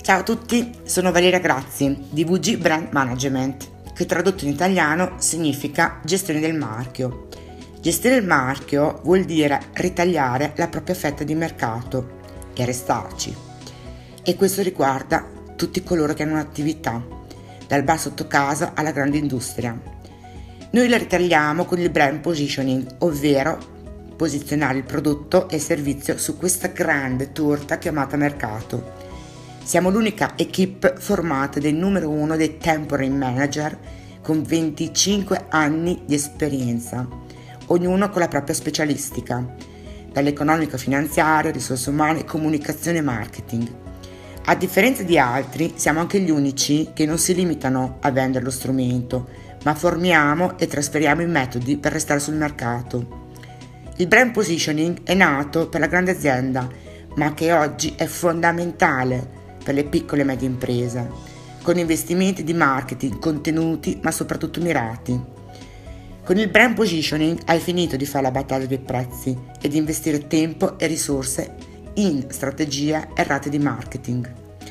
Ciao a tutti, sono Valeria Grazzi di VG Brand Management, che tradotto in italiano significa gestione del marchio. Gestire il marchio vuol dire ritagliare la propria fetta di mercato e restarci. E questo riguarda tutti coloro che hanno un'attività, dal bar sotto casa alla grande industria. Noi la ritagliamo con il brand positioning, ovvero posizionare il prodotto e il servizio su questa grande torta chiamata mercato. Siamo l'unica equipe formata del numero 1 dei temporary manager con 25 anni di esperienza, ognuno con la propria specialistica, dall'economico finanziario, risorse umane, comunicazione e marketing. A differenza di altri, siamo anche gli unici che non si limitano a vendere lo strumento, ma formiamo e trasferiamo i metodi per restare sul mercato. Il brand positioning è nato per la grande azienda, ma che oggi è fondamentale per le piccole e medie imprese, con investimenti di marketing, contenuti, ma soprattutto mirati. Con il brand positioning hai finito di fare la battaglia dei prezzi e di investire tempo e risorse in strategie errate di marketing.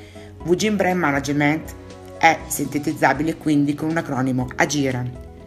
VG Brand Management è sintetizzabile quindi con un acronimo AGIRE.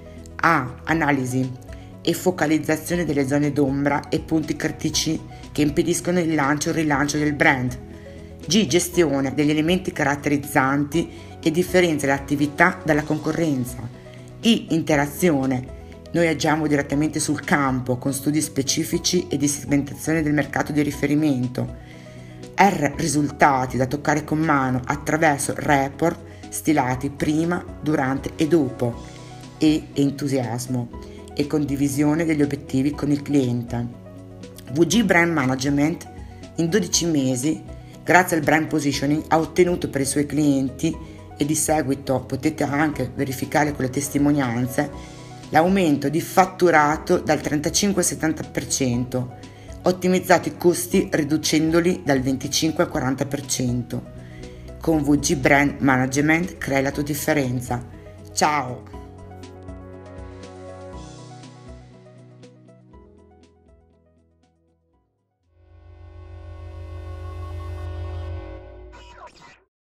A. Analisi e focalizzazione delle zone d'ombra e punti critici che impediscono il lancio e il rilancio del brand. G. Gestione degli elementi caratterizzanti e differenzia l'attività dalla concorrenza. I. Interazione. Noi agiamo direttamente sul campo con studi specifici e di segmentazione del mercato di riferimento. R. Risultati da toccare con mano attraverso report stilati prima, durante e dopo. E. Entusiasmo e condivisione degli obiettivi con il cliente. VG Brand Management in 12 mesi, grazie al brand positioning, ha ottenuto per i suoi clienti, e di seguito potete anche verificare con le testimonianze, l'aumento di fatturato dal 35 al 70%, ottimizzato i costi riducendoli dal 25 al 40%. Con VG Brand Management crei la tua differenza. Ciao!